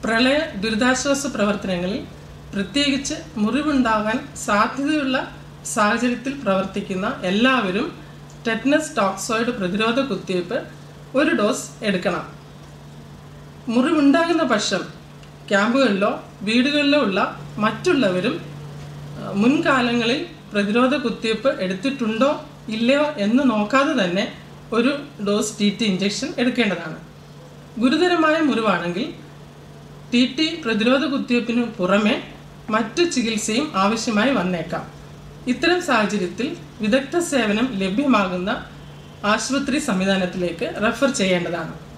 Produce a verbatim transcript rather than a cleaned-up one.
പ്രളയ ദുരിതാശ്വാസ പ്രവർത്തനങ്ങളിൽ പ്രത്യേകിച്ച് മുറിവുണ്ടാകാൻ സാധ്യതയുള്ള സാഹചര്യത്തിൽ പ്രവർത്തിക്കുന്ന എല്ലാവരും ടെറ്റനസ് ടോക്സോയിഡ് പ്രതിരോധ കുത്തിവയ്പ് ഒരു ഡോസ് എടുക്കണം. മുറിവുണ്ടാകുന്ന പക്ഷം ക്യാമ്പുകളിലോ വീടുകളിലോ ഉള്ള മറ്റുള്ളവരും മുൻകാലങ്ങളിൽ പ്രതിരോധ കുത്തിവയ്പ് എടുത്തിട്ടുണ്ടോ ഇല്ലയോ എന്ന് നോക്കാതെ തന്നെ ഒരു ഡോസ് ടി ടി ഇഞ്ചക്ഷൻ എടുക്കേണ്ടതാണ്. ഗുരുതരമായ മുറിവാണെങ്കിൽ ടി ടി പ്രതിരോധ കുത്തിവയ്പ്പിന് പുറമെ മറ്റു ചികിത്സയും ആവശ്യമായി വന്നേക്കാം. ഇത്തരം സാഹചര്യത്തിൽ വിദഗ്ധ സേവനം ലഭ്യമാകുന്ന ആശുപത്രി സംവിധാനത്തിലേക്ക് റെഫർ ചെയ്യേണ്ടതാണ്.